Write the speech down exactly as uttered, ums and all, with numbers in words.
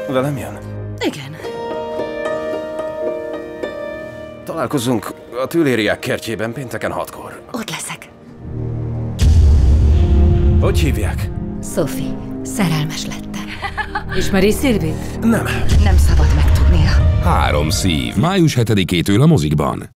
Velem jön? Igen. Találkozunk a Tüllériák kertjében pénteken hatkor. Ott leszek. Hogy hívják? Sophie. Szerelmes lettem. Ismeri Szilvit? Nem. Nem szabad megtudnia. Három szív. május hetedikétől a mozikban.